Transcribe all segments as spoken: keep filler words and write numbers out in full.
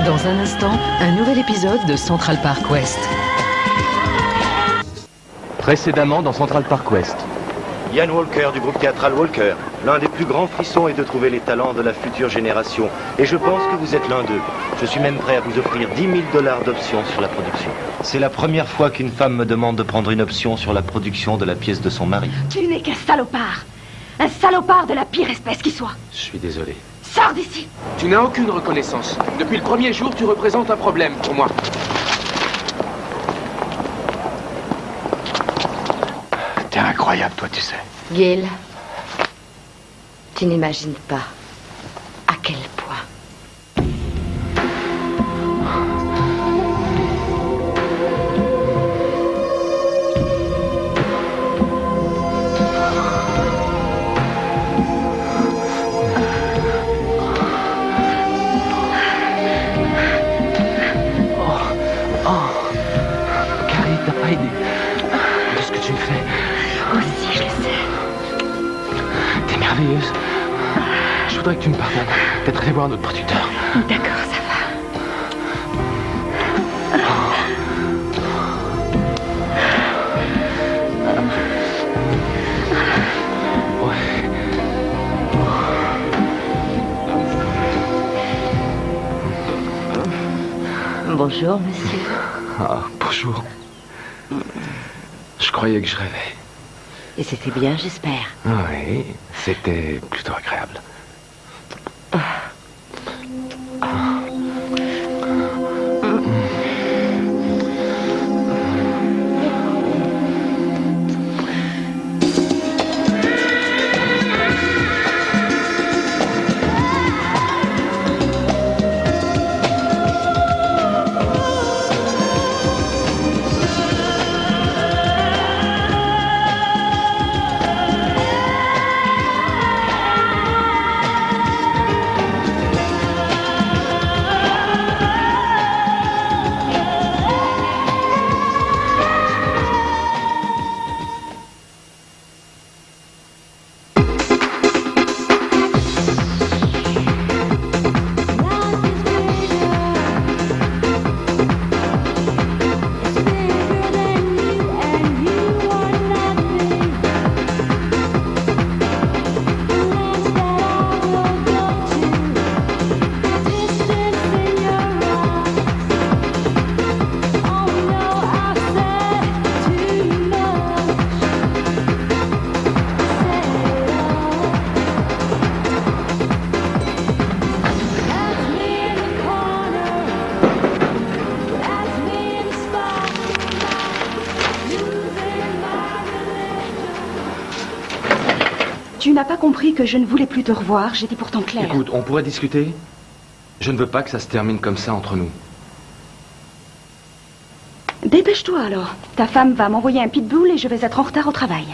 Dans un instant, un nouvel épisode de Central Park West. Précédemment dans Central Park West. Ian Walker du groupe théâtral Walker. L'un des plus grands frissons est de trouver les talents de la future génération. Et je pense que vous êtes l'un d'eux. Je suis même prêt à vous offrir dix mille dollars d'options sur la production. C'est la première fois qu'une femme me demande de prendre une option sur la production de la pièce de son mari. Tu n'es qu'un salopard. Un salopard de la pire espèce qui soit. Je suis désolé. Sors d'ici. Tu n'as aucune reconnaissance. Depuis le premier jour, tu représentes un problème pour moi. T'es incroyable, toi, tu sais. Gil, tu n'imagines pas à quel point. Oh, oh. Carrie, t'as pas idée de ce que tu me fais. Aussi, je le sais. T'es merveilleuse. Je voudrais que tu me pardonnes d'être allé voir notre producteur. D'accord, ça va. Ouais. Bonjour, monsieur. Ah, bonjour. Je croyais que je rêvais. Et c'était bien, j'espère. Oui, c'était plutôt agréable. Tu n'as pas compris que je ne voulais plus te revoir, j'étais pourtant claire. Écoute, on pourrait discuter. Je ne veux pas que ça se termine comme ça entre nous. Dépêche-toi alors. Ta femme va m'envoyer un pitbull et je vais être en retard au travail.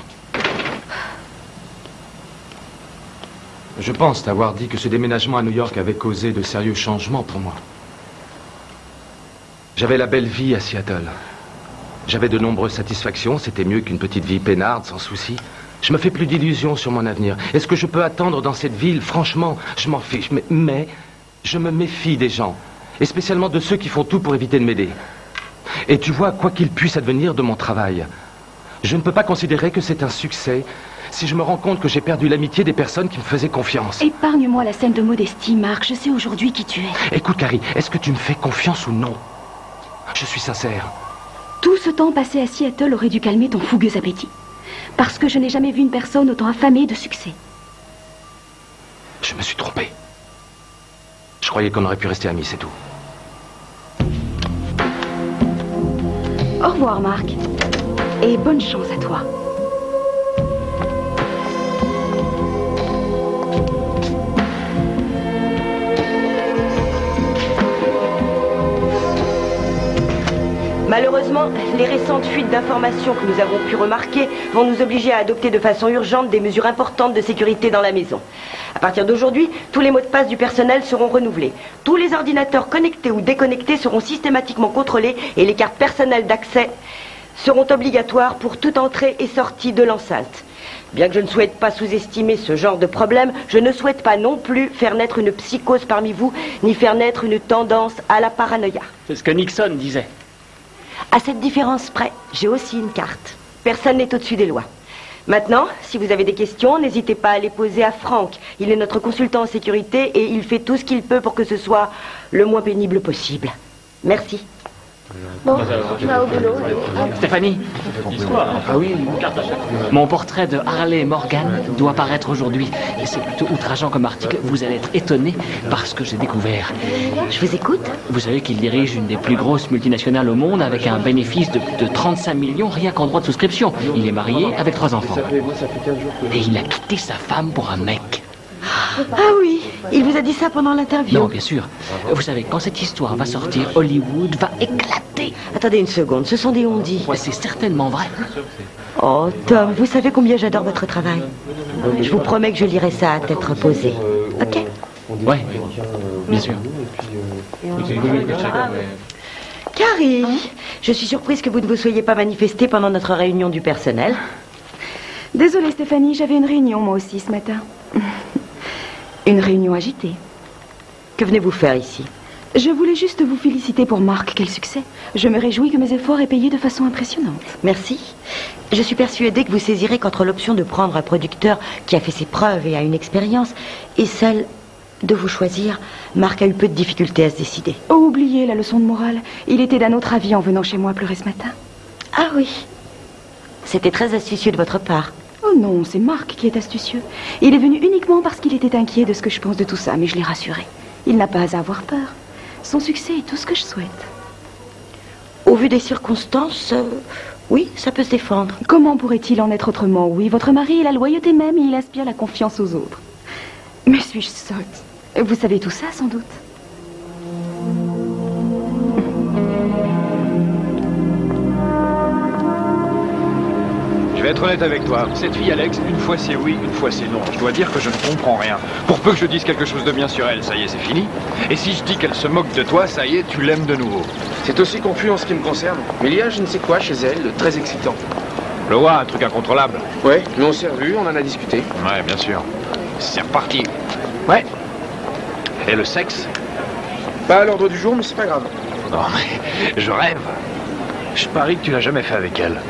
Je pense t'avoir dit que ce déménagement à New York avait causé de sérieux changements pour moi. J'avais la belle vie à Seattle. J'avais de nombreuses satisfactions, c'était mieux qu'une petite vie peinarde, sans souci. Je me fais plus d'illusions sur mon avenir. Est-ce que je peux attendre dans cette ville? Franchement, je m'en fiche. Mais, mais je me méfie des gens. Et spécialement de ceux qui font tout pour éviter de m'aider. Et tu vois, quoi qu'il puisse advenir de mon travail, je ne peux pas considérer que c'est un succès si je me rends compte que j'ai perdu l'amitié des personnes qui me faisaient confiance. Épargne-moi la scène de modestie, Marc. Je sais aujourd'hui qui tu es. Écoute, Carrie, est-ce que tu me fais confiance ou non? Je suis sincère. Tout ce temps passé à Seattle aurait dû calmer ton fougueux appétit. Parce que je n'ai jamais vu une personne autant affamée de succès. Je me suis trompé. Je croyais qu'on aurait pu rester amis, c'est tout. Au revoir, Marc. Et bonne chance à toi. Malheureusement, les récentes fuites d'informations que nous avons pu remarquer vont nous obliger à adopter de façon urgente des mesures importantes de sécurité dans la maison. À partir d'aujourd'hui, tous les mots de passe du personnel seront renouvelés. Tous les ordinateurs connectés ou déconnectés seront systématiquement contrôlés et les cartes personnelles d'accès seront obligatoires pour toute entrée et sortie de l'enceinte. Bien que je ne souhaite pas sous-estimer ce genre de problème, je ne souhaite pas non plus faire naître une psychose parmi vous, ni faire naître une tendance à la paranoïa. C'est ce que Nixon disait. À cette différence près, j'ai aussi une carte. Personne n'est au-dessus des lois. Maintenant, si vous avez des questions, n'hésitez pas à les poser à Franck. Il est notre consultant en sécurité et il fait tout ce qu'il peut pour que ce soit le moins pénible possible. Merci. Bon, tu vas au boulot. Stéphanie. Ah oui. Mon portrait de Harley Morgan doit paraître aujourd'hui. Et c'est plutôt outrageant comme article. Vous allez être étonné par ce que j'ai découvert. Je vous écoute. Vous savez qu'il dirige une des plus grosses multinationales au monde avec un bénéfice de, de trente-cinq millions rien qu'en droit de souscription. Il est marié avec trois enfants. Et il a quitté sa femme pour un mec. Ah oui, il vous a dit ça pendant l'interview? Non, bien sûr. Vous savez, quand cette histoire va sortir, Hollywood va éclater. Attendez une seconde, ce sont des on-dit. Ouais, c'est certainement vrai. Oh, Tom, vous savez combien j'adore votre travail. Je vous promets que je lirai ça à tête reposée. Ok? Ouais, bien sûr. Carrie, je suis surprise que vous ne vous soyez pas manifestée pendant notre réunion du personnel. Désolée Stéphanie, j'avais une réunion moi aussi ce matin. Une réunion agitée. Que venez-vous faire ici? Je voulais juste vous féliciter pour Marc, quel succès. Je me réjouis que mes efforts aient payé de façon impressionnante. Merci. Je suis persuadée que vous saisirez qu'entre l'option de prendre un producteur qui a fait ses preuves et a une expérience et celle de vous choisir, Marc a eu peu de difficultés à se décider. Oh, oubliez la leçon de morale. Il était d'un autre avis en venant chez moi pleurer ce matin. Ah oui. C'était très astucieux de votre part. Oh non, c'est Marc qui est astucieux. Il est venu uniquement parce qu'il était inquiet de ce que je pense de tout ça, mais je l'ai rassuré. Il n'a pas à avoir peur. Son succès est tout ce que je souhaite. Au vu des circonstances, euh, oui, ça peut se défendre. Comment pourrait-il en être autrement? Oui, votre mari est la loyauté même et il inspire la confiance aux autres. Mais suis-je sotte? Vous savez tout ça, sans doute. Je vais être honnête avec toi. Cette fille, Alex, une fois c'est oui, une fois c'est non. Je dois dire que je ne comprends rien. Pour peu que je dise quelque chose de bien sur elle, ça y est, c'est fini. Et si je dis qu'elle se moque de toi, ça y est, tu l'aimes de nouveau. C'est aussi confus en ce qui me concerne. Mais il y a je ne sais quoi chez elle de très excitant. Le vois, un truc incontrôlable. Ouais, mais on s'est revus, on en a discuté. Ouais, bien sûr. C'est reparti. Ouais. Et le sexe? Pas à l'ordre du jour, mais c'est pas grave. Non, mais je rêve. Je parie que tu l'as jamais fait avec elle.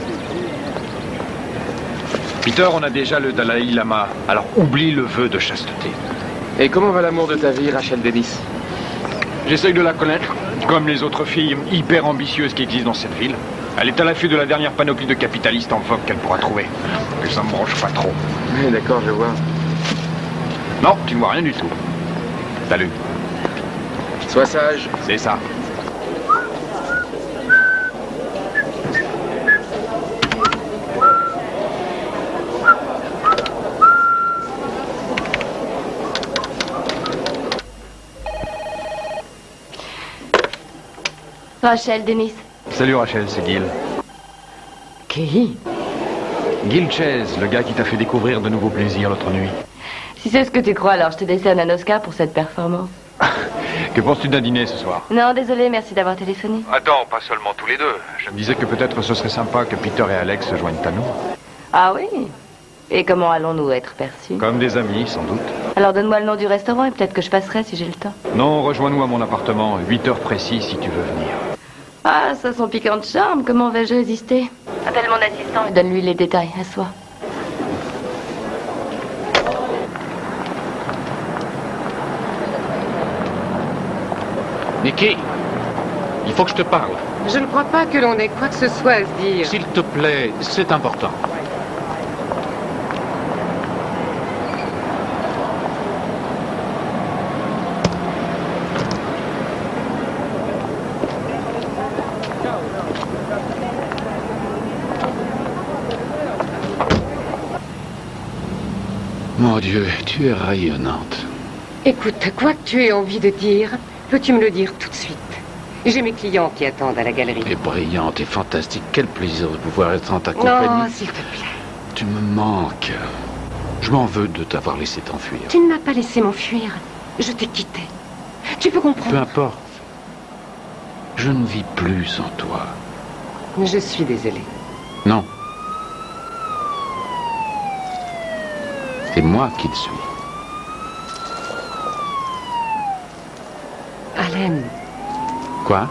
Peter, on a déjà le Dalai Lama, alors oublie le vœu de chasteté. Et comment va l'amour de ta vie, Rachel Dennis? J'essaye de la connaître, comme les autres filles hyper ambitieuses qui existent dans cette ville. Elle est à l'affût de la dernière panoplie de capitalistes en vogue qu'elle pourra trouver. Mais ça me branche pas trop. Oui, d'accord, je vois. Non, tu ne vois rien du tout. Salut. Sois sage. C'est ça. Rachel Dennis. Salut Rachel, c'est Gil. Qui? Gil Chase, le gars qui t'a fait découvrir de nouveaux plaisirs l'autre nuit. Si c'est ce que tu crois, alors je te décerne un Oscar pour cette performance. Que penses-tu d'un dîner ce soir? Non, désolé, merci d'avoir téléphoné. Attends, pas seulement tous les deux. Je me disais que peut-être ce serait sympa que Peter et Alex se joignent à nous. Ah oui? Et comment allons-nous être perçus? Comme des amis, sans doute. Alors donne-moi le nom du restaurant et peut-être que je passerai si j'ai le temps. Non, rejoins-nous à mon appartement, huit heures précis si tu veux venir. Ah, ça son piquant de charme, comment vais-je résister? Appelle mon assistant et donne-lui les détails, assois. Nikki, il faut que je te parle. Je ne crois pas que l'on ait quoi que ce soit à se dire. S'il te plaît, c'est important. Mon Dieu, tu es rayonnante. Écoute, quoi que tu aies envie de dire, peux-tu me le dire tout de suite? J'ai mes clients qui attendent à la galerie. Tu es brillante et fantastique. Quel plaisir de pouvoir être en ta compagnie. Non, s'il te plaît. Tu me manques. Je m'en veux de t'avoir laissé t'enfuir. Tu ne m'as pas laissé m'enfuir. Je t'ai quitté. Tu peux comprendre? Peu importe. Je ne vis plus sans toi. Je suis désolée. Non. C'est moi qui le suis. Allen. Quoi?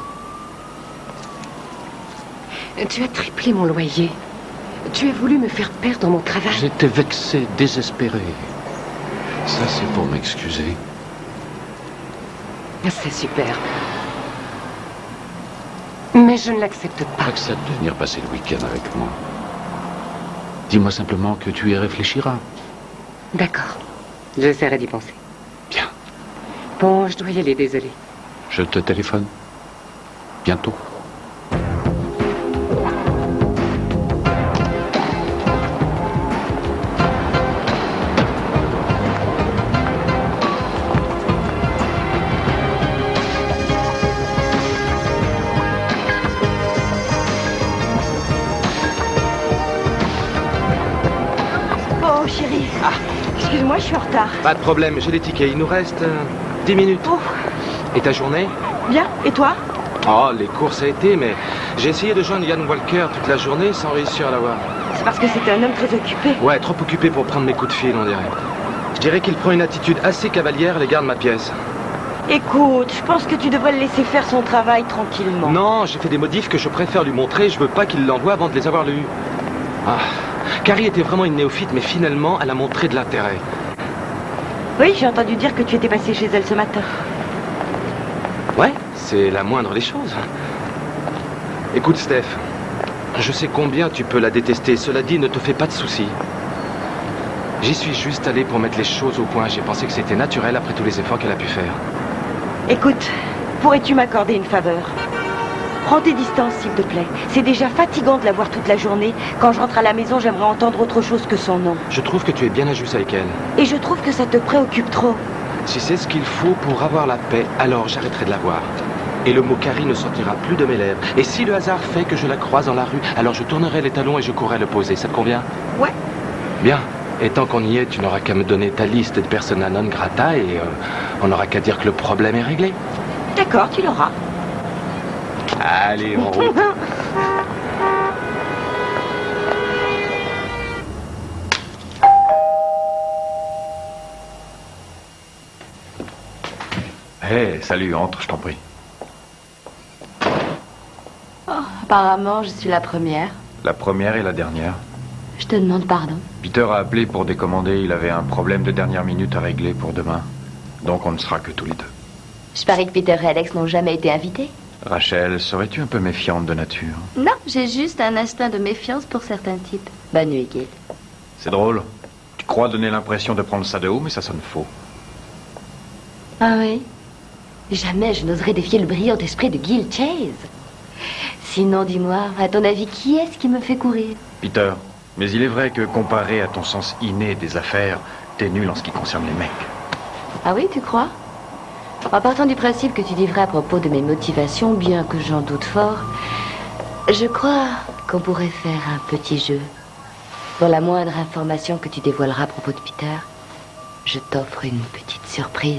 Tu as triplé mon loyer. Tu as voulu me faire perdre mon travail. J'étais vexé, désespéré. Ça, c'est pour m'excuser. C'est super. Mais je ne l'accepte pas. Accepte de venir passer le week-end avec moi. Dis-moi simplement que tu y réfléchiras. D'accord. J'essaierai d'y penser. Bien. Bon, je dois y aller, désolé. Je te téléphone. Bientôt. Oh, chérie. Ah. Excuse-moi, je suis en retard. Pas de problème, j'ai les tickets. Il nous reste euh, dix minutes. Oh. Et ta journée? Bien. Et toi? Oh, les courses a été, mais j'ai essayé de joindre Ian Walker toute la journée sans réussir à l'avoir. C'est parce que c'était un homme très occupé. Ouais, trop occupé pour prendre mes coups de fil, on dirait. Je dirais qu'il prend une attitude assez cavalière à l'égard de ma pièce. Écoute, je pense que tu devrais le laisser faire son travail tranquillement. Non, j'ai fait des modifs que je préfère lui montrer. Je veux pas qu'il l'envoie avant de les avoir lus. Ah, Carrie était vraiment une néophyte, mais finalement, elle a montré de l'intérêt. Oui, j'ai entendu dire que tu étais passé chez elle ce matin. Ouais, c'est la moindre des choses. Écoute, Steph, je sais combien tu peux la détester. Cela dit, ne te fais pas de soucis. J'y suis juste allé pour mettre les choses au point. J'ai pensé que c'était naturel après tous les efforts qu'elle a pu faire. Écoute, pourrais-tu m'accorder une faveur? Prends tes distances, s'il te plaît. C'est déjà fatigant de la voir toute la journée. Quand je rentre à la maison, j'aimerais entendre autre chose que son nom. Je trouve que tu es bien injuste avec elle. Et je trouve que ça te préoccupe trop. Si c'est ce qu'il faut pour avoir la paix, alors j'arrêterai de la voir. Et le mot Carrie ne sortira plus de mes lèvres. Et si le hasard fait que je la croise dans la rue, alors je tournerai les talons et je courrai le poser. Ça te convient? Ouais. Bien. Et tant qu'on y est, tu n'auras qu'à me donner ta liste de persona non grata et euh, on n'aura qu'à dire que le problème est réglé. D'accord, tu l'auras. Allez, en route. Hé, hey, salut, entre, je t'en prie. Oh, apparemment, je suis la première. La première et la dernière. Je te demande pardon. Peter a appelé pour décommander. Il avait un problème de dernière minute à régler pour demain. Donc on ne sera que tous les deux. Je parie que Peter et Alex n'ont jamais été invités. Rachel, serais-tu un peu méfiante de nature? Non, j'ai juste un instinct de méfiance pour certains types. Bonne nuit, Gil. C'est drôle. Tu crois donner l'impression de prendre ça de haut, mais ça sonne faux. Ah oui? Jamais je n'oserais défier le brillant esprit de Gil Chase. Sinon, dis-moi, à ton avis, qui est-ce qui me fait courir? Peter, mais il est vrai que comparé à ton sens inné des affaires, t'es nul en ce qui concerne les mecs. Ah oui, tu crois? En partant du principe que tu dis vrai à propos de mes motivations, bien que j'en doute fort, je crois qu'on pourrait faire un petit jeu. Pour la moindre information que tu dévoileras à propos de Peter, je t'offre une petite surprise.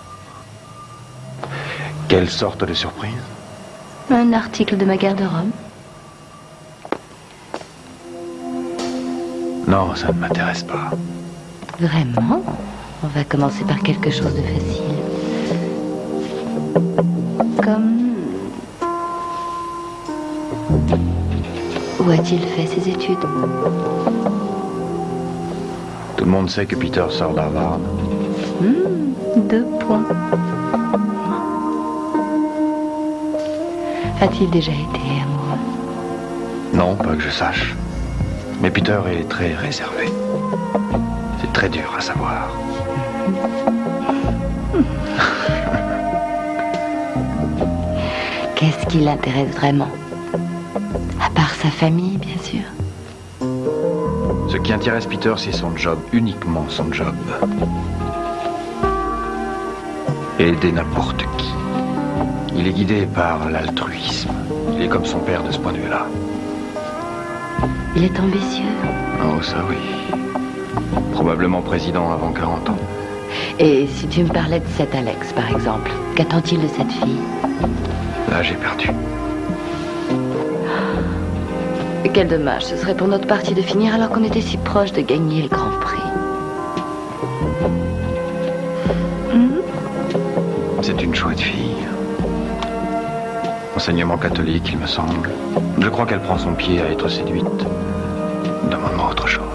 Quelle sorte de surprise? Un article de ma garde-robe. Non, ça ne m'intéresse pas. Vraiment? On va commencer par quelque chose de facile. Comme... Où a-t-il fait ses études? Tout le monde sait que Peter sort d'Harvard. Mmh, deux points. A-t-il déjà été amoureux? Non, pas que je sache. Mais Peter est très réservé. C'est très dur à savoir. Qu'est-ce qui l'intéresse vraiment? À part sa famille, bien sûr. Ce qui intéresse Peter, c'est son job, uniquement son job. Aider n'importe qui. Il est guidé par l'altruisme. Il est comme son père de ce point de vue-là. Il est ambitieux. Oh, ça oui. Probablement président avant quarante ans. Et si tu me parlais de cet Alex, par exemple, qu'attend-il de cette fille? Là, j'ai perdu. Quel dommage, ce serait pour notre partie de finir alors qu'on était si proche de gagner le Grand Prix. C'est une chouette fille. Enseignement catholique, il me semble. Je crois qu'elle prend son pied à être séduite. Demande-moi autre chose.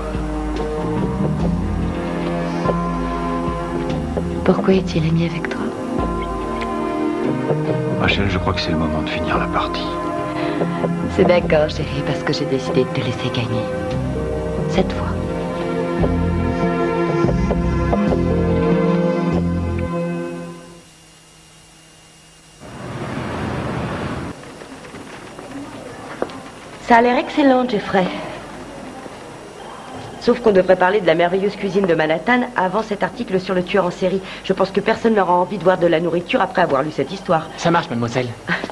Pourquoi est-il ami avec toi? Rachel, je crois que c'est le moment de finir la partie. C'est d'accord, chérie, parce que j'ai décidé de te laisser gagner. Cette fois. Ça a l'air excellent, Jeffrey. Sauf qu'on devrait parler de la merveilleuse cuisine de Manhattan avant cet article sur le tueur en série. Je pense que personne n'aura envie de voir de la nourriture après avoir lu cette histoire. Ça marche, mademoiselle.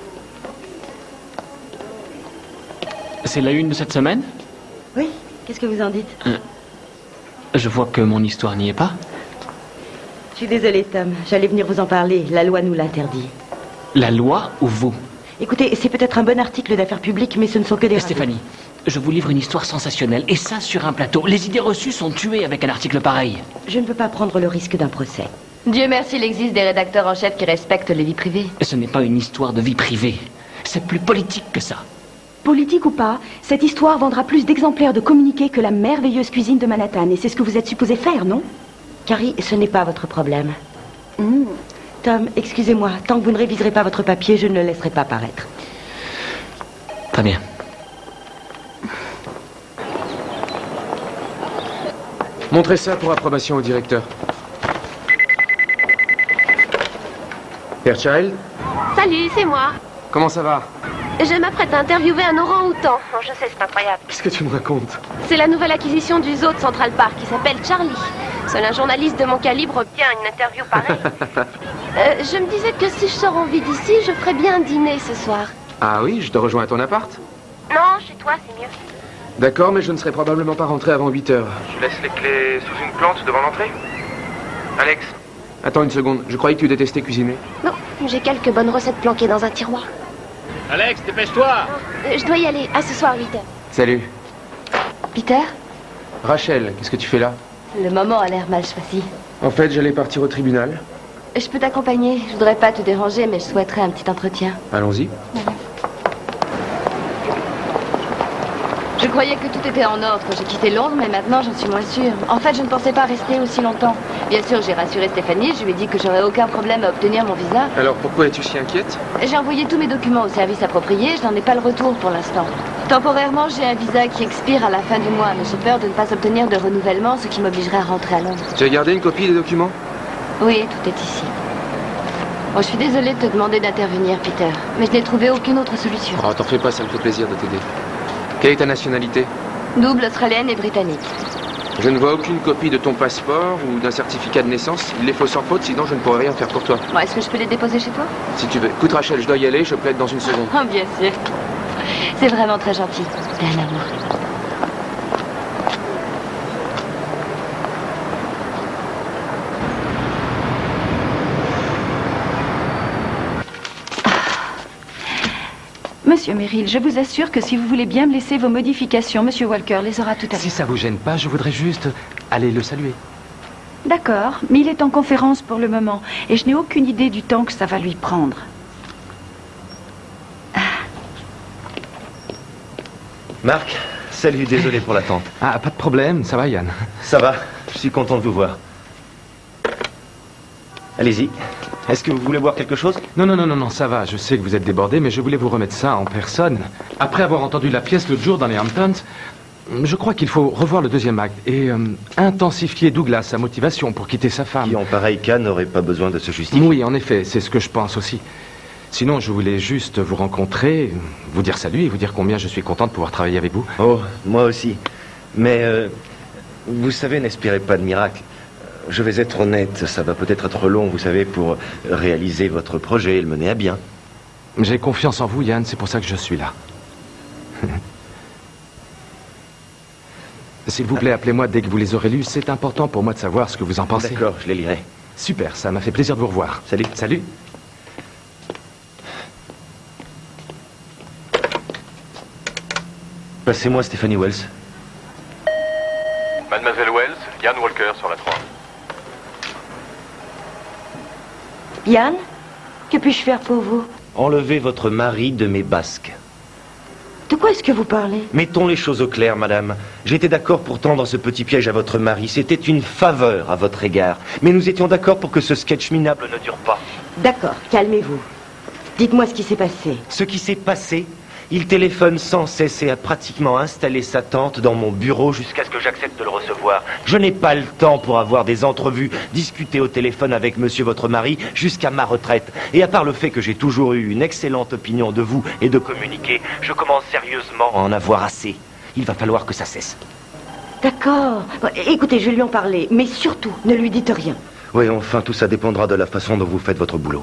C'est la une de cette semaine? Oui, qu'est-ce que vous en dites? euh, Je vois que mon histoire n'y est pas. Je suis désolée, Tom. J'allais venir vous en parler. La loi nous l'interdit. La loi ou vous? Écoutez, c'est peut-être un bon article d'affaires publiques, mais ce ne sont que des... Stéphanie, je vous livre une histoire sensationnelle, et ça sur un plateau. Les idées reçues sont tuées avec un article pareil. Je ne veux pas prendre le risque d'un procès. Dieu merci, il existe des rédacteurs en chef qui respectent les vies privées. Ce n'est pas une histoire de vie privée. C'est plus politique que ça. Politique ou pas, cette histoire vendra plus d'exemplaires de communiqués que la merveilleuse cuisine de Manhattan. Et c'est ce que vous êtes supposé faire, non? Carrie, ce n'est pas votre problème. Mmh. Tom, excusez-moi, tant que vous ne réviserez pas votre papier, je ne le laisserai pas paraître. Très bien. Montrez ça pour approbation au directeur. Fairchild, Salut, c'est moi. comment ça va? Je m'apprête à interviewer un orang-outan. Oh, je sais, c'est incroyable. Qu'est-ce que tu me racontes? C'est la nouvelle acquisition du zoo de Central Park qui s'appelle Charlie. Seul un journaliste de mon calibre obtient une interview pareille. euh, je me disais que si je sors en vie d'ici, je ferais bien un dîner ce soir. Ah oui, je te rejoins à ton appart? Non, chez toi, c'est mieux. D'accord, mais je ne serai probablement pas rentré avant huit heures. Tu laisses les clés sous une plante devant l'entrée? Alex? Attends une seconde, je croyais que tu détestais cuisiner. Non, j'ai quelques bonnes recettes planquées dans un tiroir. Alex, dépêche-toi! Euh, je dois y aller. À ce soir, huit heures. Salut. Peter? Rachel, qu'est-ce que tu fais là? Le moment a l'air mal choisi. En fait, j'allais partir au tribunal. Je peux t'accompagner. Je voudrais pas te déranger, mais je souhaiterais un petit entretien. Allons-y. Je croyais que tout était en ordre. J'ai quitté Londres, mais maintenant j'en suis moins sûre. En fait, je ne pensais pas rester aussi longtemps. Bien sûr, j'ai rassuré Stéphanie. Je lui ai dit que j'aurais aucun problème à obtenir mon visa. Alors pourquoi es-tu si inquiète? J'ai envoyé tous mes documents au service approprié. Je n'en ai pas le retour pour l'instant. Temporairement, j'ai un visa qui expire à la fin du mois, mais j'ai peur de ne pas obtenir de renouvellement, ce qui m'obligerait à rentrer à Londres. Tu as gardé une copie des documents? Oui, tout est ici. Bon, je suis désolée de te demander d'intervenir, Peter, mais je n'ai trouvé aucune autre solution. Oh, t'en fais pas, ça me fait plaisir de t'aider. Quelle est ta nationalité? Double australienne et britannique. Je ne vois aucune copie de ton passeport ou d'un certificat de naissance. Il les faut sans faute, sinon je ne pourrai rien faire pour toi. Bon, est-ce que je peux les déposer chez toi? Si tu veux. Écoute Rachel, je dois y aller, je plaide dans une seconde. Oh, bien sûr. C'est vraiment très gentil. T'es un amour. Monsieur Merrill, je vous assure que si vous voulez bien me laisser vos modifications, Monsieur Walker les aura tout à l'heure. Si ça vous gêne pas, je voudrais juste aller le saluer. D'accord, mais il est en conférence pour le moment, et je n'ai aucune idée du temps que ça va lui prendre. Marc, salut, désolé pour l'attente. Ah, pas de problème, ça va Yann? Ça va, je suis content de vous voir. Allez-y. Est-ce que vous voulez boire quelque chose? Non, non, non, non, non, ça va, je sais que vous êtes débordé, mais je voulais vous remettre ça en personne. Après avoir entendu la pièce l'autre jour dans les Hamptons, je crois qu'il faut revoir le deuxième acte et euh, intensifier Douglas, sa motivation pour quitter sa femme. Qui, en pareil cas, n'aurait pas besoin de se justifier. Oui, en effet, c'est ce que je pense aussi. Sinon, je voulais juste vous rencontrer, vous dire salut et vous dire combien je suis content de pouvoir travailler avec vous. Oh, moi aussi. Mais, euh, vous savez, n'espérez pas de miracle. Je vais être honnête, ça va peut-être être long, vous savez, pour réaliser votre projet et le mener à bien. J'ai confiance en vous, Yann, c'est pour ça que je suis là. S'il vous plaît, appelez-moi dès que vous les aurez lus. C'est important pour moi de savoir ce que vous en pensez. D'accord, je les lirai. Super, ça m'a fait plaisir de vous revoir. Salut. Salut. Passez-moi Stephanie Wells. Mademoiselle Wells, Yann Walker sur la trois. Yann, Que puis-je faire pour vous? Enlevez votre mari de mes basques. De quoi est-ce que vous parlez? Mettons les choses au clair, madame. J'étais d'accord pour tendre ce petit piège à votre mari. C'était une faveur à votre égard. Mais nous étions d'accord pour que ce sketch minable ne dure pas. D'accord, calmez-vous. Dites-moi ce qui s'est passé. Ce qui s'est passé, il téléphone sans cesse et a pratiquement installé sa tante dans mon bureau jusqu'à ce que j'accepte de le recevoir. Je n'ai pas le temps pour avoir des entrevues, discuter au téléphone avec monsieur votre mari jusqu'à ma retraite. Et à part le fait que j'ai toujours eu une excellente opinion de vous et de communiquer, je commence sérieusement à en avoir assez. Il va falloir que ça cesse. D'accord. Bon, écoutez, je vais lui en parler, mais surtout, ne lui dites rien. Oui, enfin, tout ça dépendra de la façon dont vous faites votre boulot.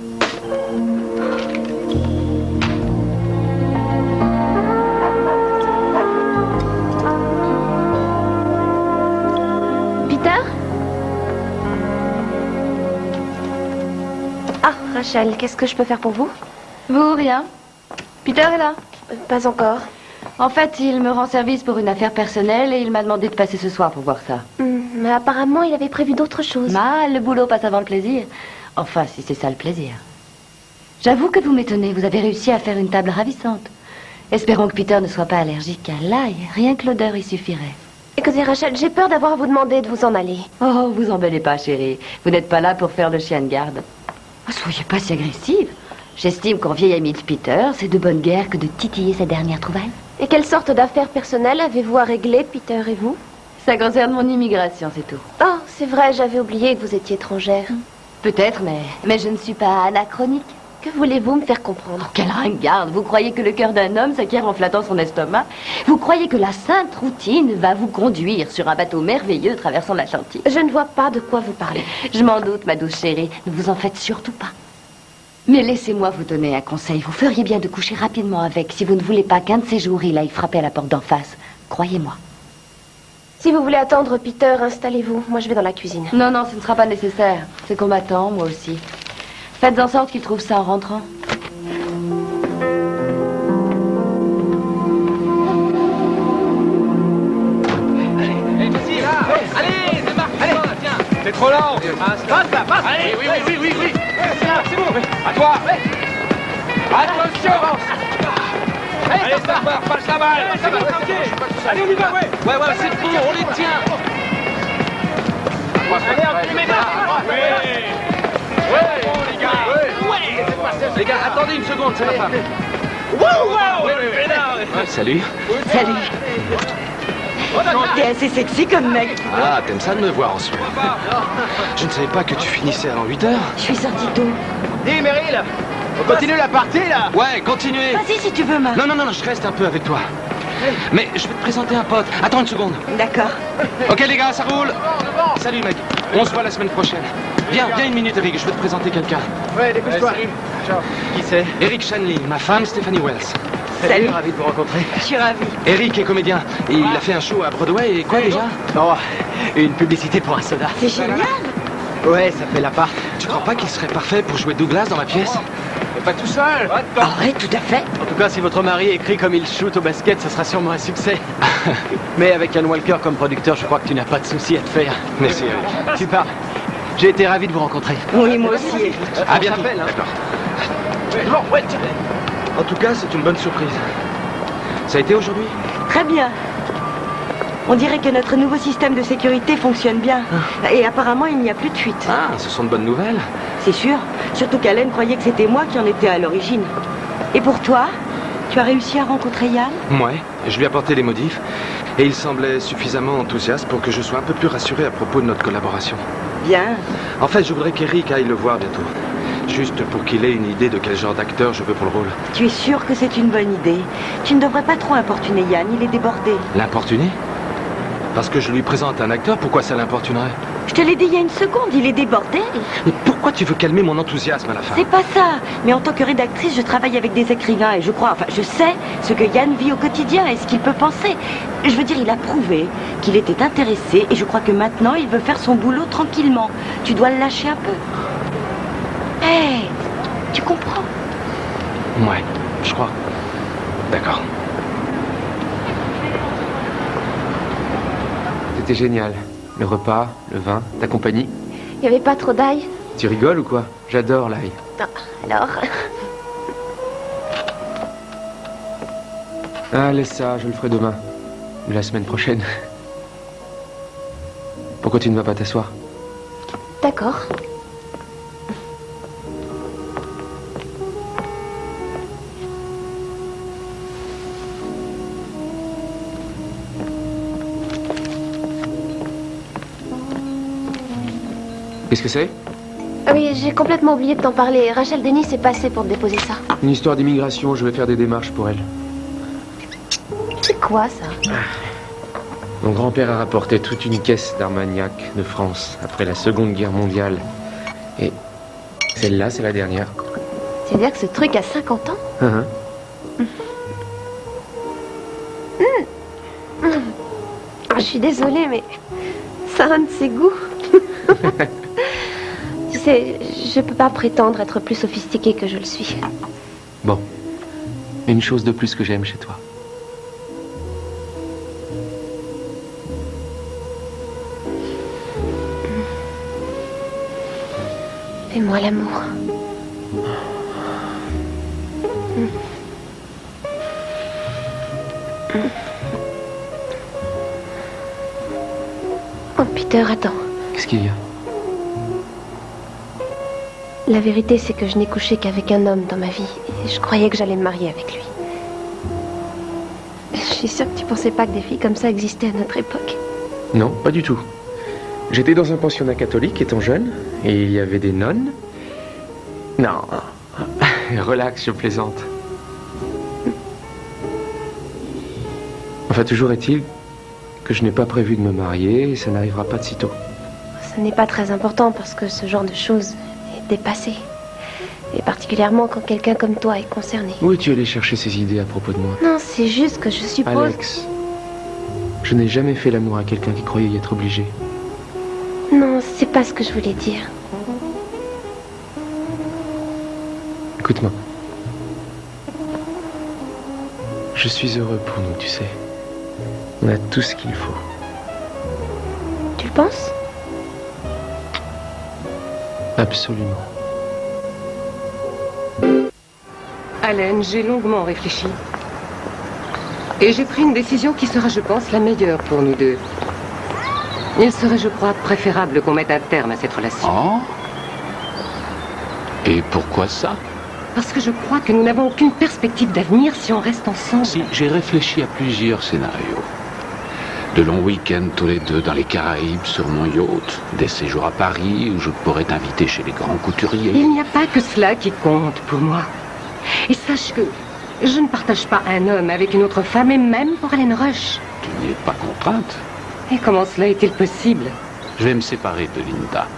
Ah, Rachel, qu'est-ce que je peux faire pour vous? Vous, rien. Peter est là? euh, Pas encore. En fait, il me rend service pour une affaire personnelle et il m'a demandé de passer ce soir pour voir ça. Hmm, mais apparemment, il avait prévu d'autres choses. Mal, le boulot passe avant le plaisir. Enfin, si c'est ça le plaisir. J'avoue que vous m'étonnez, vous avez réussi à faire une table ravissante. Espérons que Peter ne soit pas allergique à l'ail. Rien que l'odeur y suffirait. Écoutez, Rachel, j'ai peur d'avoir à vous demander de vous en aller. Oh, vous embellez pas, chérie. Vous n'êtes pas là pour faire le chien de garde. Oh, soyez pas si agressive. J'estime qu'en vieil ami de Peter, c'est de bonne guerre que de titiller sa dernière trouvaille. Et quelle sorte d'affaires personnelles avez-vous à régler, Peter et vous? Ça concerne mon immigration, c'est tout. Oh, c'est vrai, j'avais oublié que vous étiez étrangère. Peut-être, mais, mais je ne suis pas anachronique. Que voulez-vous me faire comprendre? Oh, quelle ringarde! Vous croyez que le cœur d'un homme s'acquiert en flattant son estomac? Vous croyez que la sainte routine va vous conduire sur un bateau merveilleux traversant l'Atlantique? Je ne vois pas de quoi vous parlez. Je m'en doute, ma douce chérie. Ne vous en faites surtout pas. Mais laissez-moi vous donner un conseil. Vous feriez bien de coucher rapidement avec si vous ne voulez pas qu'un de ces jours il aille frapper à la porte d'en face. Croyez-moi. Si vous voulez attendre Peter, installez-vous. Moi, je vais dans la cuisine. Non, non, ce ne sera pas nécessaire. C'est qu'on m'attend, moi aussi. Faites en sorte qu'il trouve ça en rentrant. Allez, démarque, allez, tiens. T'es trop lent. Passe, passe, passe. Allez, oui, oui, oui, oui, oui. C'est bon. À toi. Attention. Allez, ça part, passe la balle. Allez, ça va, allez, on y va. Ouais, ouais, c'est bon, on les tient. Allez, on les met là. Ouais. Ouais, bon, les gars. Ouais. Les gars, attendez une seconde, c'est ma femme. Wow, wow. Ouais, salut. Salut. T'es assez sexy comme mec. Ah, t'aimes ça de me voir en sueur. Je ne savais pas que tu finissais avant huit heures. Je suis sortie tôt. Dis, Meryl, on continue la partie, là? Ouais, continuez. Vas-y si tu veux, ma. Non, non, non, je reste un peu avec toi. Mais je vais te présenter un pote. Attends une seconde. D'accord. Ok, les gars, ça roule. Salut, mec. On se voit la semaine prochaine. Viens, viens une minute, Eric, je vais te présenter quelqu'un. Ouais, dépêche-toi. Ciao. Qui c'est? Eric Shanley, ma femme, Stephanie Wells. Salut. Ravi de vous rencontrer. Je suis ravie. Eric est comédien. Il a fait un show à Broadway et quoi déjà? Oh, une publicité pour un soda. C'est génial. Ouais, ça fait l'appart. Tu crois pas qu'il serait parfait pour jouer Douglas dans ma pièce? Mais pas tout seul. Ah ouais, tout à fait. En tout cas, si votre mari écrit comme il shoot au basket, ça sera sûrement un succès. Mais avec Ian Walker comme producteur, je crois que tu n'as pas de souci à te faire. Merci, Eric. Super. J'ai été ravi de vous rencontrer. Oui, moi aussi, Eric. À bientôt. Hein. D'accord. Ouais, tiens. En tout cas, c'est une bonne surprise. Ça a été aujourd'hui? Très bien. On dirait que notre nouveau système de sécurité fonctionne bien. Et apparemment, il n'y a plus de fuite. Ah, ce sont de bonnes nouvelles. C'est sûr. Surtout qu'Alain croyait que c'était moi qui en étais à l'origine. Et pour toi, tu as réussi à rencontrer Yann? Ouais, je lui ai apporté les modifs. Et il semblait suffisamment enthousiaste pour que je sois un peu plus rassuré à propos de notre collaboration. Bien. En fait, je voudrais qu'Eric aille le voir bientôt. Juste pour qu'il ait une idée de quel genre d'acteur je veux pour le rôle. Tu es sûr que c'est une bonne idée? Tu ne devrais pas trop importuner Yann, il est débordé. L'importuner? Parce que je lui présente un acteur, pourquoi ça l'importunerait? Je te l'ai dit il y a une seconde, il est débordé. Mais pourquoi tu veux calmer mon enthousiasme à la fin? C'est pas ça. Mais en tant que rédactrice, je travaille avec des écrivains et je crois, enfin, je sais ce que Yann vit au quotidien et ce qu'il peut penser. Je veux dire, il a prouvé qu'il était intéressé et je crois que maintenant, il veut faire son boulot tranquillement. Tu dois le lâcher un peu. Hé, hey, tu comprends? Ouais, je crois. D'accord. C'était génial. Le repas, le vin, ta compagnie. Il n'y avait pas trop d'ail? Tu rigoles ou quoi? J'adore l'ail. Ah, alors... Ah, laisse ça, je le ferai demain. Ou la semaine prochaine. Pourquoi tu ne vas pas t'asseoir? D'accord. Qu'est-ce que c'est? Oui, j'ai complètement oublié de t'en parler. Rachel Dennis est passée pour te déposer ça. Une histoire d'immigration, je vais faire des démarches pour elle. C'est quoi, ça? Mon grand-père a rapporté toute une caisse d'Armagnac de France après la Seconde Guerre mondiale. Et celle-là, c'est la dernière. C'est-à-dire que ce truc a cinquante ans? Uh-huh. Mmh. Mmh. Je suis désolée, mais ça a un de ses goûts. Tu sais, je peux pas prétendre être plus sophistiquée que je le suis. Bon. Une chose de plus que j'aime chez toi. Fais-moi l'amour. Oh, Peter, attends. Qu'est-ce qu'il y a? La vérité, c'est que je n'ai couché qu'avec un homme dans ma vie. Et je croyais que j'allais me marier avec lui. Je suis sûre que tu pensais pas que des filles comme ça existaient à notre époque. Non, pas du tout. J'étais dans un pensionnat catholique étant jeune, et il y avait des nonnes. Non, relax, je plaisante. Enfin, toujours est-il que je n'ai pas prévu de me marier, et ça n'arrivera pas de sitôt. Ce n'est pas très important parce que ce genre de choses est dépassé. Et particulièrement quand quelqu'un comme toi est concerné. Où es-tu allé chercher ces idées à propos de moi? Non, c'est juste que je suppose... Alex, je n'ai jamais fait l'amour à quelqu'un qui croyait y être obligé. Non, c'est pas ce que je voulais dire. Écoute-moi. Je suis heureux pour nous, tu sais. On a tout ce qu'il faut. Tu le penses? Absolument. Allen, j'ai longuement réfléchi. Et j'ai pris une décision qui sera, je pense, la meilleure pour nous deux. Il serait, je crois, préférable qu'on mette un terme à cette relation. Oh? Et pourquoi ça? Parce que je crois que nous n'avons aucune perspective d'avenir si on reste ensemble. Si, j'ai réfléchi à plusieurs scénarios. De longs week-ends tous les deux dans les Caraïbes sur mon yacht. Des séjours à Paris où je pourrais t'inviter chez les grands couturiers. Il n'y a pas que cela qui compte pour moi. Et sache que je ne partage pas un homme avec une autre femme, et même pour Allen Rush. Tu n'y es pas contrainte. Et comment cela est-il possible? Je vais me séparer de Linda.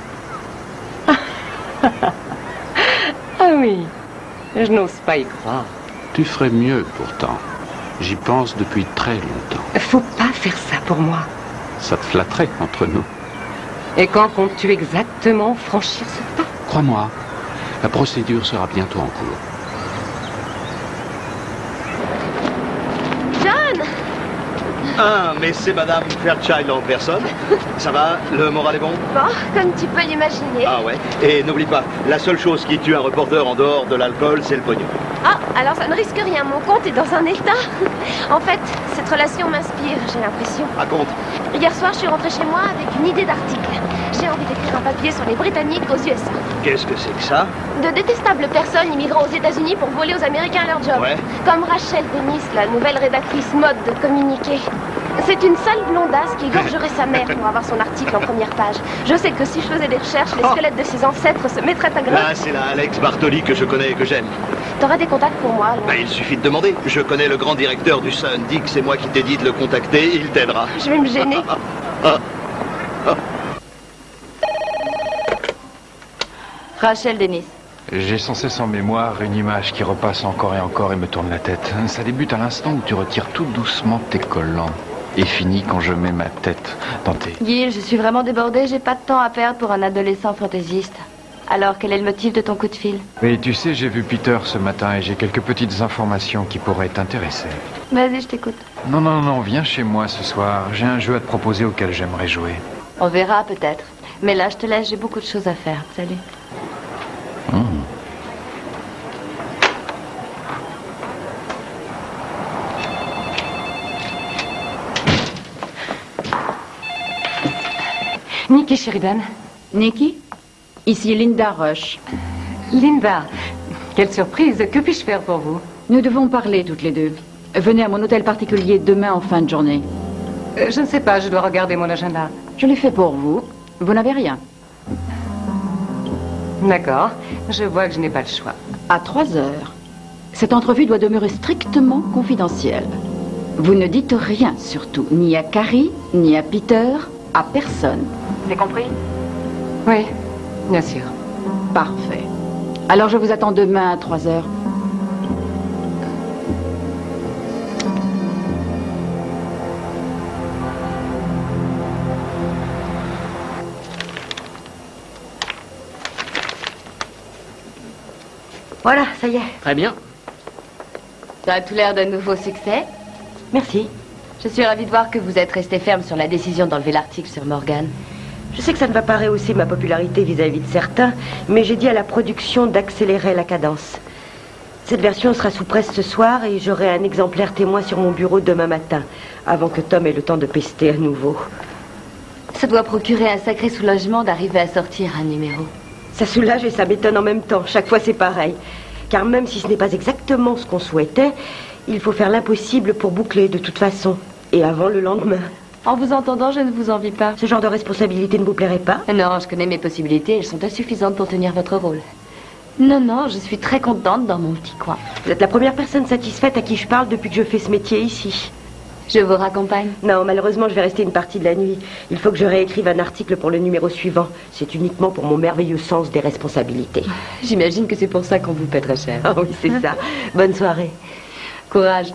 Ah oui, je n'ose pas y croire. Tu ferais mieux pourtant. J'y pense depuis très longtemps. Faut pas faire ça pour moi. Ça te flatterait entre nous. Et quand comptes-tu exactement franchir ce pas? Crois-moi, la procédure sera bientôt en cours. John! Ah, mais c'est Madame Fairchild en personne. Ça va? Le moral est bon? Bon, comme tu peux l'imaginer. Ah ouais. Et n'oublie pas, la seule chose qui tue un reporter en dehors de l'alcool, c'est le pognon. Ah, alors ça ne risque rien. Mon compte est dans un état. En fait, cette relation m'inspire, j'ai l'impression. Raconte. Hier soir, je suis rentrée chez moi avec une idée d'article. J'ai envie d'écrire un papier sur les Britanniques aux U S A. Qu'est-ce que c'est que ça? De détestables personnes immigrant aux États-Unis pour voler aux Américains leur job. Ouais. Comme Rachel Dennis, la nouvelle rédactrice mode de Communiqué. C'est une sale blondasse qui égorgerait sa mère pour avoir son article en première page. Je sais que si je faisais des recherches, les squelettes de ses ancêtres se mettraient à grain. Là, c'est la Alex Bartoli que je connais et que j'aime. T'auras des contacts pour moi, alors. Bah, il suffit de demander. Je connais le grand directeur du Sun. Dis que c'est moi qui t'ai dit de le contacter, il t'aidera. Je vais me gêner. Ah. Ah. Rachel Dennis. J'ai sans cesse en mémoire une image qui repasse encore et encore et me tourne la tête. Ça débute à l'instant où tu retires tout doucement tes collants. Et finit quand je mets ma tête dans tes... Gil, je suis vraiment débordée, j'ai pas de temps à perdre pour un adolescent fantaisiste. Alors, quel est le motif de ton coup de fil? Oui, tu sais, j'ai vu Peter ce matin et j'ai quelques petites informations qui pourraient t'intéresser. Vas-y, je t'écoute. Non, non, non, viens chez moi ce soir. J'ai un jeu à te proposer auquel j'aimerais jouer. On verra peut-être. Mais là, je te laisse, j'ai beaucoup de choses à faire. Salut. Nikki Sheridan. Nikki? Ici Linda Rush. Linda, quelle surprise. Que puis-je faire pour vous? Nous devons parler toutes les deux. Venez à mon hôtel particulier demain en fin de journée. Euh, je ne sais pas, je dois regarder mon agenda. Je l'ai fait pour vous. Vous n'avez rien. D'accord. Je vois que je n'ai pas le choix. À trois heures. Cette entrevue doit demeurer strictement confidentielle. Vous ne dites rien, surtout. Ni à Carrie, ni à Peter, à personne. C'est compris? Oui, bien sûr. Parfait. Alors je vous attends demain à trois heures. Voilà, ça y est. Très bien. Ça a tout l'air d'un nouveau succès. Merci. Je suis ravie de voir que vous êtes resté ferme sur la décision d'enlever l'article sur Morgan. Je sais que ça ne va pas rehausser ma popularité vis-à-vis de certains, mais j'ai dit à la production d'accélérer la cadence. Cette version sera sous presse ce soir et j'aurai un exemplaire témoin sur mon bureau demain matin, avant que Tom ait le temps de pester à nouveau. Ça doit procurer un sacré soulagement d'arriver à sortir un numéro. Ça soulage et ça m'étonne en même temps. Chaque fois, c'est pareil. Car même si ce n'est pas exactement ce qu'on souhaitait, il faut faire l'impossible pour boucler de toute façon. Et avant le lendemain. En vous entendant, je ne vous envie pas. Ce genre de responsabilité ne vous plairait pas? Non, je connais mes possibilités. Elles sont insuffisantes pour tenir votre rôle. Non, non, je suis très contente dans mon petit coin. Vous êtes la première personne satisfaite à qui je parle depuis que je fais ce métier ici. Je vous raccompagne? Non, malheureusement, je vais rester une partie de la nuit. Il faut que je réécrive un article pour le numéro suivant. C'est uniquement pour mon merveilleux sens des responsabilités. J'imagine que c'est pour ça qu'on vous paie très cher. Ah oui, c'est ça. Bonne soirée. Courage.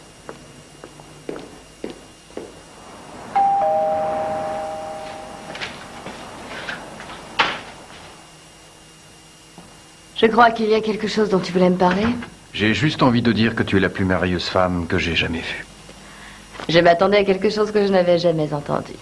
Je crois qu'il y a quelque chose dont tu voulais me parler. J'ai juste envie de dire que tu es la plus merveilleuse femme que j'ai jamais vue. Je m'attendais à quelque chose que je n'avais jamais entendu.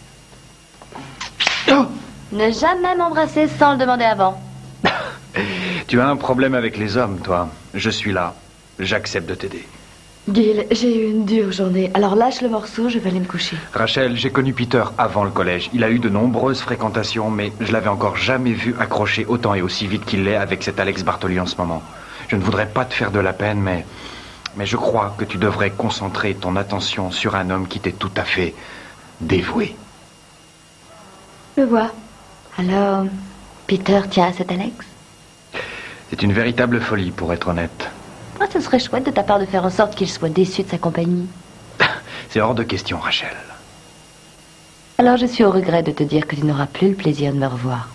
Oh! Ne jamais m'embrasser sans le demander avant. Tu as un problème avec les hommes, toi. Je suis là. J'accepte de t'aider. Gil, j'ai eu une dure journée. Alors lâche le morceau, je vais aller me coucher. Rachel, j'ai connu Peter avant le collège. Il a eu de nombreuses fréquentations, mais je l'avais encore jamais vu accrocher autant et aussi vite qu'il l'est avec cet Alex Bartoli en ce moment. Je ne voudrais pas te faire de la peine, mais... Mais je crois que tu devrais concentrer ton attention sur un homme qui t'est tout à fait dévoué. Je vois. Alors, Peter tient à cet Alex? C'est une véritable folie, pour être honnête. Ah, ce serait chouette de ta part de faire en sorte qu'il soit déçu de sa compagnie. C'est hors de question, Rachel. Alors je suis au regret de te dire que tu n'auras plus le plaisir de me revoir.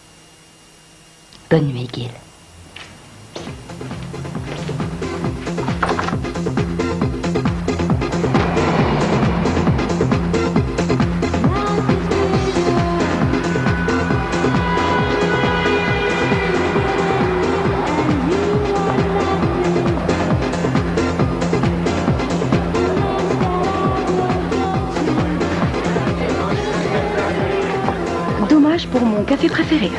Bonne nuit, Gil. Pour mon café préféré.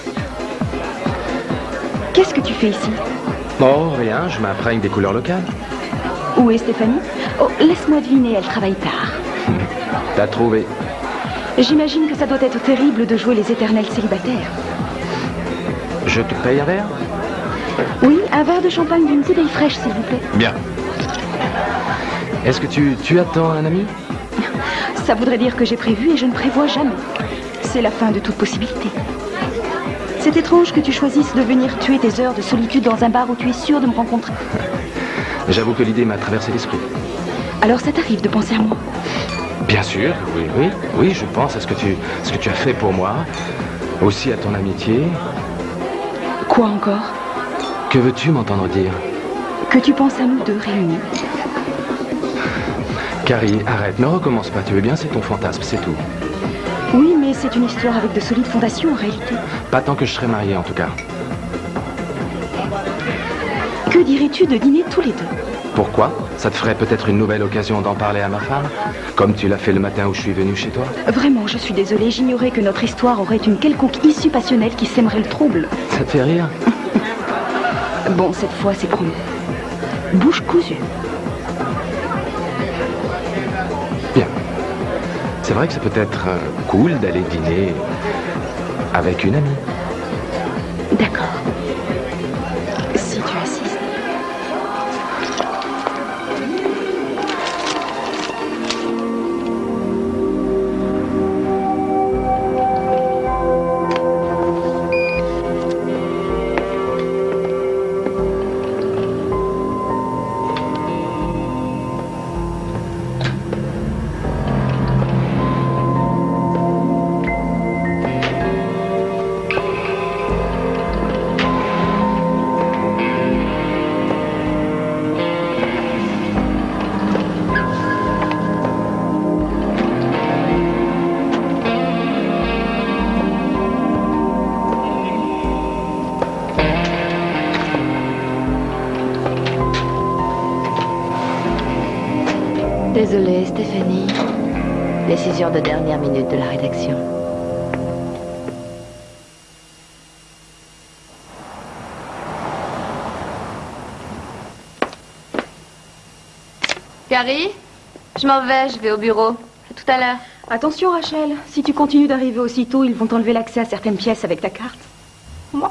Qu'est-ce que tu fais ici? Oh, rien, je m'imprègne des couleurs locales. Où est Stéphanie? Oh, laisse-moi deviner, elle travaille tard. T'as trouvé. J'imagine que ça doit être terrible de jouer les éternels célibataires. Je te paye un verre? Oui, un verre de champagne d'une bouteille fraîche, s'il vous plaît. Bien. Est-ce que tu, tu attends un ami? Ça voudrait dire que j'ai prévu et je ne prévois jamais. C'est la fin de toute possibilité. C'est étrange que tu choisisses de venir tuer tes heures de solitude dans un bar où tu es sûr de me rencontrer. J'avoue que l'idée m'a traversé l'esprit. Alors ça t'arrive de penser à moi? Bien sûr, oui, oui. Oui, je pense à ce que tu, ce que tu as fait pour moi. Aussi à ton amitié. Quoi encore? Que veux-tu m'entendre dire? Que tu penses à nous deux réunis. Carrie, arrête, ne recommence pas. Tu veux bien, c'est ton fantasme, c'est tout. Oui, mais c'est une histoire avec de solides fondations en réalité. Pas tant que je serai marié, en tout cas. Que dirais-tu de dîner tous les deux? Pourquoi? Ça te ferait peut-être une nouvelle occasion d'en parler à ma femme? Comme tu l'as fait le matin où je suis venu chez toi? Vraiment, je suis désolée. J'ignorais que notre histoire aurait une quelconque issue passionnelle qui sèmerait le trouble. Ça te fait rire? Bon, cette fois, c'est promis. Bouche cousue. Bien. C'est vrai que ça peut être euh, cool d'aller dîner avec une amie. D'accord. Si tu assistes. Désolée, Stéphanie. Décision de dernière minute de la rédaction. Carrie, je m'en vais, je vais au bureau. À tout à l'heure. Attention, Rachel. Si tu continues d'arriver aussitôt, ils vont t'enlever l'accès à certaines pièces avec ta carte. Moi.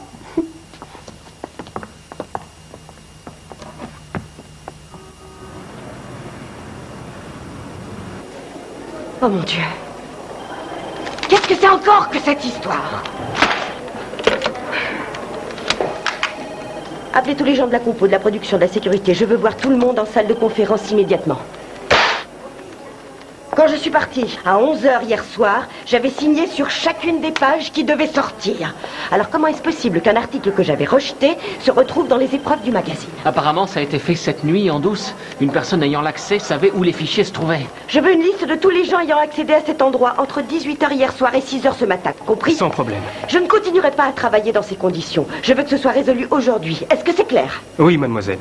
Oh mon Dieu. Qu'est-ce que c'est encore que cette histoire? Appelez tous les gens de la compo, de la production, de la sécurité. Je veux voir tout le monde en salle de conférence immédiatement. Quand je suis partie à onze heures hier soir, j'avais signé sur chacune des pages qui devaient sortir. Alors comment est-ce possible qu'un article que j'avais rejeté se retrouve dans les épreuves du magazine? Apparemment, ça a été fait cette nuit en douce. Une personne ayant l'accès savait où les fichiers se trouvaient. Je veux une liste de tous les gens ayant accédé à cet endroit entre dix-huit heures hier soir et six heures ce matin, compris? Sans problème. Je ne continuerai pas à travailler dans ces conditions. Je veux que ce soit résolu aujourd'hui. Est-ce que c'est clair? Oui, mademoiselle.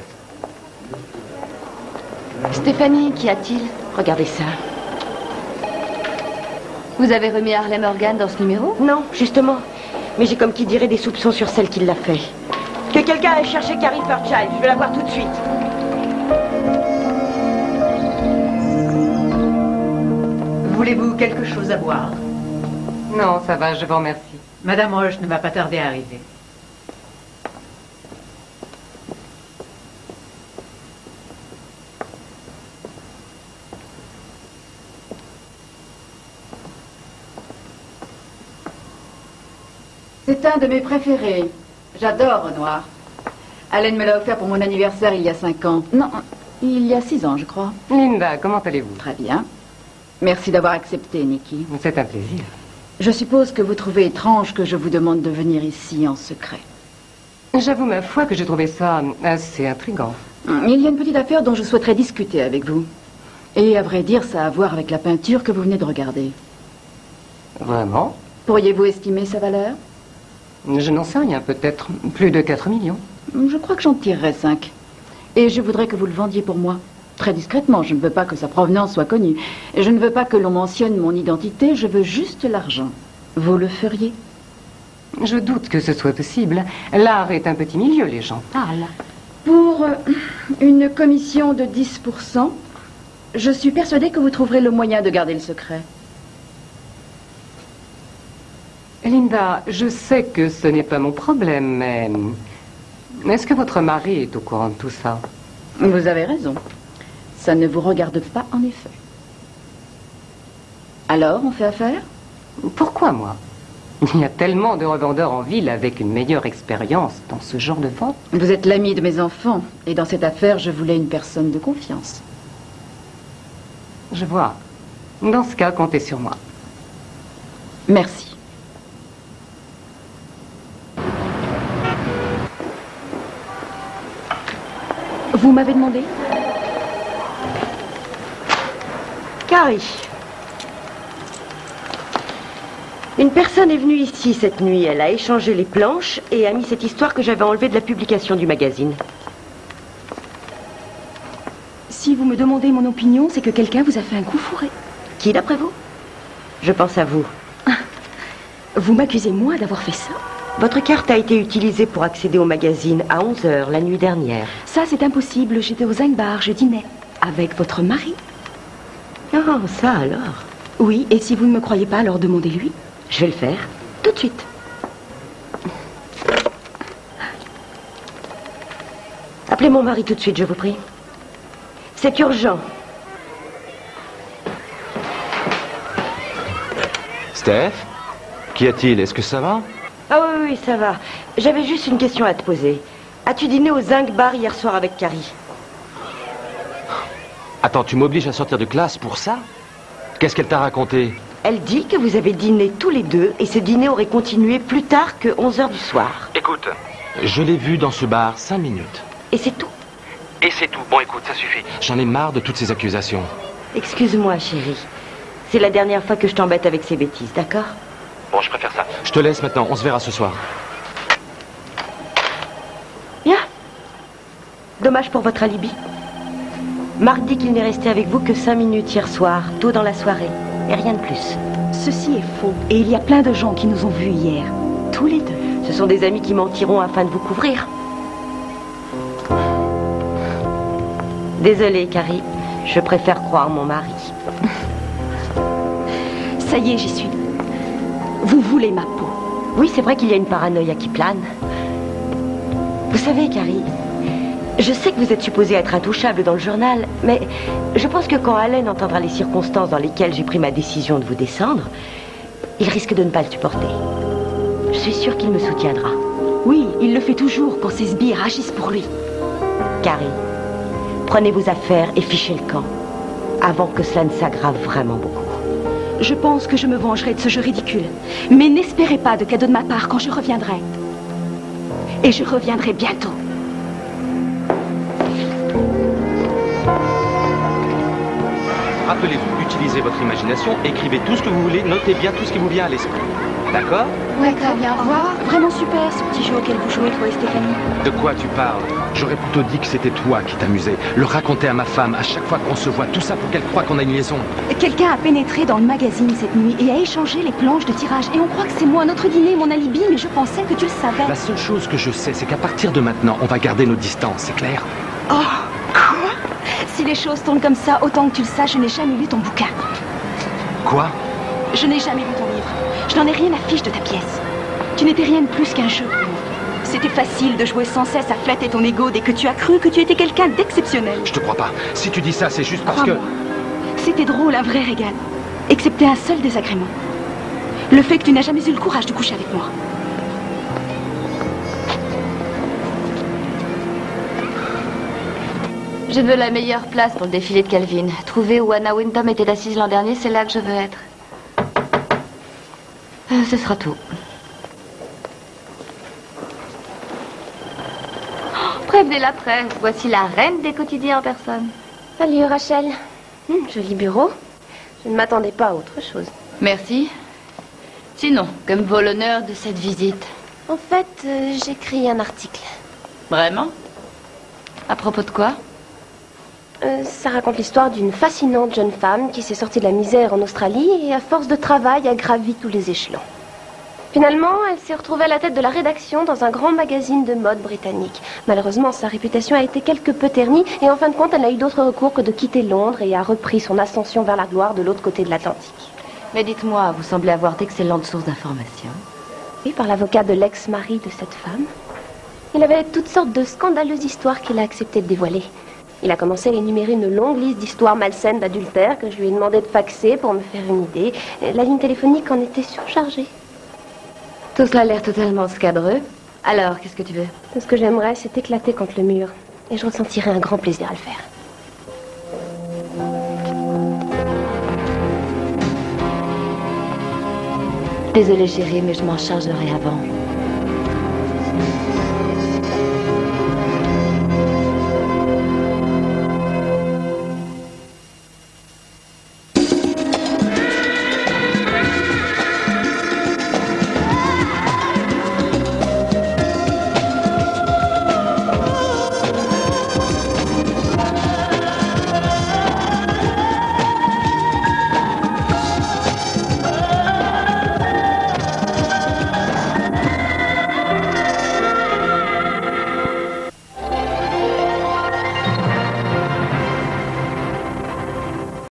Stéphanie, qu'y a-t-il? Regardez ça. Vous avez remis Harley Morgan dans ce numéro? Non, justement. Mais j'ai comme qui dirait des soupçons sur celle qui l'a fait. Que quelqu'un aille chercher Carrie Fairchild. Je vais la voir tout de suite. Voulez-vous quelque chose à boire? Non, ça va, je vous remercie. Madame Roche ne va pas tarder à arriver. C'est un de mes préférés. J'adore Renoir. Alain me l'a offert pour mon anniversaire il y a cinq ans. Non, il y a six ans, je crois. Linda, comment allez-vous? Très bien. Merci d'avoir accepté, Nikki. C'est un plaisir. Je suppose que vous trouvez étrange que je vous demande de venir ici en secret. J'avoue, ma foi, que j'ai trouvé ça assez intriguant. Il y a une petite affaire dont je souhaiterais discuter avec vous. Et à vrai dire, ça a à voir avec la peinture que vous venez de regarder. Vraiment? Pourriez-vous estimer sa valeur? Je n'en sais rien, peut-être plus de quatre millions. Je crois que j'en tirerai cinq. Et je voudrais que vous le vendiez pour moi. Très discrètement, je ne veux pas que sa provenance soit connue. Je ne veux pas que l'on mentionne mon identité, je veux juste l'argent. Vous le feriez? Je doute que ce soit possible. L'art est un petit milieu, les gens parlent. Pour euh, une commission de dix pour cent, je suis persuadée que vous trouverez le moyen de garder le secret. Linda, je sais que ce n'est pas mon problème, mais... Est-ce que votre mari est au courant de tout ça? Vous avez raison. Ça ne vous regarde pas, en effet. Alors, on fait affaire? Pourquoi moi? Il y a tellement de revendeurs en ville avec une meilleure expérience dans ce genre de vente. Vous êtes l'ami de mes enfants, et dans cette affaire, je voulais une personne de confiance. Je vois. Dans ce cas, comptez sur moi. Merci. Vous m'avez demandé? Carrie. Une personne est venue ici cette nuit. Elle a échangé les planches et a mis cette histoire que j'avais enlevée de la publication du magazine. Si vous me demandez mon opinion, c'est que quelqu'un vous a fait un coup fourré. Qui, d'après vous? Je pense à vous. Vous m'accusez, moi, d'avoir fait ça? Votre carte a été utilisée pour accéder au magazine à onze heures la nuit dernière. Ça, c'est impossible. J'étais au Zinc Bar, je dînais avec votre mari. Oh, ça alors. Oui, et si vous ne me croyez pas, alors demandez-lui. Je vais le faire. Tout de suite. Appelez mon mari tout de suite, je vous prie. C'est urgent. Steph? Qu'y a-t-il? Est-ce que ça va? Ah oui, oui, ça va. J'avais juste une question à te poser. As-tu dîné au Zinc Bar hier soir avec Carrie? Attends, tu m'obliges à sortir de classe pour ça? Qu'est-ce qu'elle t'a raconté? Elle dit que vous avez dîné tous les deux et ce dîner aurait continué plus tard que onze heures du soir. Écoute, je l'ai vue dans ce bar cinq minutes. Et c'est tout? Et c'est tout. Bon, écoute, ça suffit. J'en ai marre de toutes ces accusations. Excuse-moi, chérie. C'est la dernière fois que je t'embête avec ces bêtises, d'accord? Bon, je préfère ça. Je te laisse maintenant. On se verra ce soir. Bien. Dommage pour votre alibi. Marc dit qu'il n'est resté avec vous que cinq minutes hier soir, tôt dans la soirée. Et rien de plus. Ceci est faux. Et il y a plein de gens qui nous ont vus hier. Tous les deux. Ce sont des amis qui mentiront afin de vous couvrir. Désolée, Carrie. Je préfère croire mon mari. Ça y est, j'y suis. Vous voulez ma peau. Oui, c'est vrai qu'il y a une paranoïa qui plane. Vous savez, Carrie, je sais que vous êtes supposée être intouchable dans le journal, mais je pense que quand Allen entendra les circonstances dans lesquelles j'ai pris ma décision de vous descendre, il risque de ne pas le supporter. Je suis sûre qu'il me soutiendra. Oui, il le fait toujours quand ses sbires agissent pour lui. Carrie, prenez vos affaires et fichez le camp, avant que cela ne s'aggrave vraiment beaucoup. Je pense que je me vengerai de ce jeu ridicule. Mais n'espérez pas de cadeau de ma part quand je reviendrai. Et je reviendrai bientôt. Rappelez-vous, utilisez votre imagination, écrivez tout ce que vous voulez, notez bien tout ce qui vous vient à l'esprit. D'accord? Ouais, très bien. Au revoir. Vraiment super ce petit jeu auquel vous jouez, toi et Stéphanie. De quoi tu parles? J'aurais plutôt dit que c'était toi qui t'amusais. Le raconter à ma femme à chaque fois qu'on se voit, tout ça pour qu'elle croie qu'on a une liaison. Quelqu'un a pénétré dans le magazine cette nuit et a échangé les planches de tirage. Et on croit que c'est moi, notre dîner, mon alibi, mais je pensais que tu le savais. La seule chose que je sais, c'est qu'à partir de maintenant, on va garder nos distances, c'est clair? Oh, quoi? Si les choses tournent comme ça, autant que tu le saches, je n'ai jamais lu ton bouquin. Quoi? Je n'ai jamais lu ton livre. Je n'en ai rien à fiche de ta pièce. Tu n'étais rien de plus qu'un jeu pour moi. C'était facile de jouer sans cesse à flatter ton ego dès que tu as cru que tu étais quelqu'un d'exceptionnel. Je te crois pas. Si tu dis ça, c'est juste parce que... C'était drôle, un vrai régal. Excepté un seul désagrément. Le fait que tu n'as jamais eu le courage de coucher avec moi. Je veux la meilleure place pour le défilé de Calvin. Trouver où Anna Wintour était assise l'an dernier, c'est là que je veux être. Euh, ce sera tout. Oh, prévenez la presse. Voici la reine des quotidiens en personne. Salut Rachel. Hum, joli bureau. Je ne m'attendais pas à autre chose. Merci. Sinon, que me vaut l'honneur de cette visite? En fait, euh, j'écris un article. Vraiment? À propos de quoi? Euh, ça raconte l'histoire d'une fascinante jeune femme qui s'est sortie de la misère en Australie et à force de travail a gravi tous les échelons. Finalement, elle s'est retrouvée à la tête de la rédaction dans un grand magazine de mode britannique. Malheureusement, sa réputation a été quelque peu ternie et en fin de compte, elle n'a eu d'autre recours que de quitter Londres et a repris son ascension vers la gloire de l'autre côté de l'Atlantique. Mais dites-moi, vous semblez avoir d'excellentes sources d'informations. Oui, par l'avocat de l'ex-mari de cette femme. Il avait toutes sortes de scandaleuses histoires qu'il a accepté de dévoiler. Il a commencé à énumérer une longue liste d'histoires malsaines d'adultère que je lui ai demandé de faxer pour me faire une idée. La ligne téléphonique en était surchargée. Tout cela a l'air totalement scadreux. Alors, qu'est-ce que tu veux? Tout ce que j'aimerais, c'est éclater contre le mur. Et je ressentirais un grand plaisir à le faire. Désolée, chérie, mais je m'en chargerai avant.